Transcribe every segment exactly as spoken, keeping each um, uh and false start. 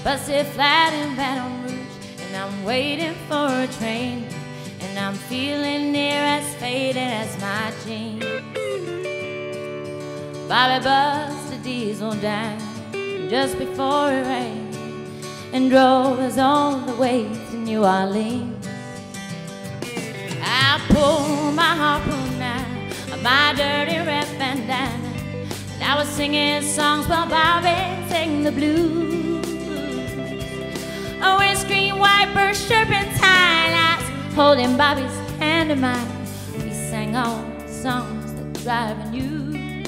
busted flat in Baton Rouge, and I'm waiting for a train, and I'm feeling near as faded as my jeans. Bobby buzzed the diesel down just before it rained and drove us all the way to New Orleans. I pulled my harpoon out of my dirty red bandana, and I was singing songs while Bobby sang the blues. A windscreen wiper, serpentine, I was holding Bobby's hand in mine. We sang all the songs that drive you.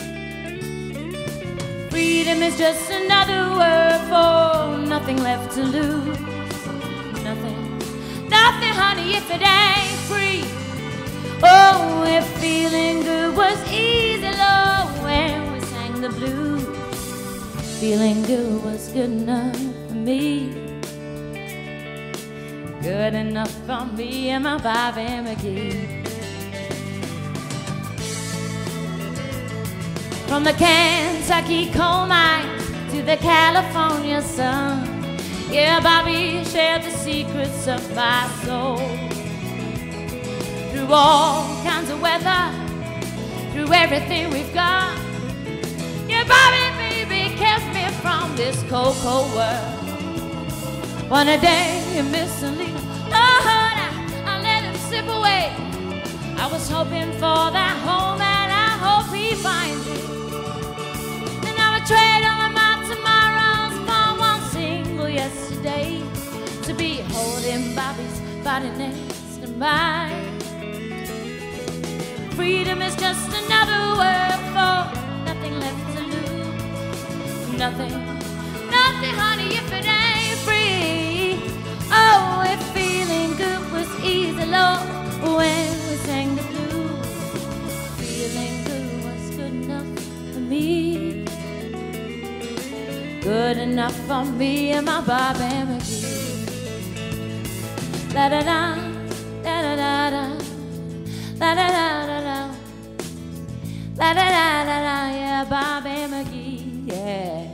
Freedom is just another word for nothing left to lose. Nothing, nothing, honey, if it ain't free. Oh, if feeling good was easy, Lord, when we sang the blues. Feeling good was good enough for me. Good enough for me and my Bobby McGee. From the Kentucky coal mines to the California sun, yeah, Bobby shared the secrets of my soul. Through all kinds of weather, through everything we've got, yeah, Bobby, baby, kept me from this cold, cold world. One a day, you miss a little, oh, I, I let him slip away. I was hoping for that home, and I hope he finds it. Trade all of my tomorrows for one single yesterday, to be holding Bobby's body next to mine. Freedom is just another word for nothing left to lose. Nothing, nothing, honey, if it ain't free. Oh, if feeling good was easy, Lord, when we sang the blues. Feeling good was good enough for me. Good enough for me and my Bobby McGee. La da da, da da da da, la da da da da, la da da da da, yeah, Bobby McGee, yeah.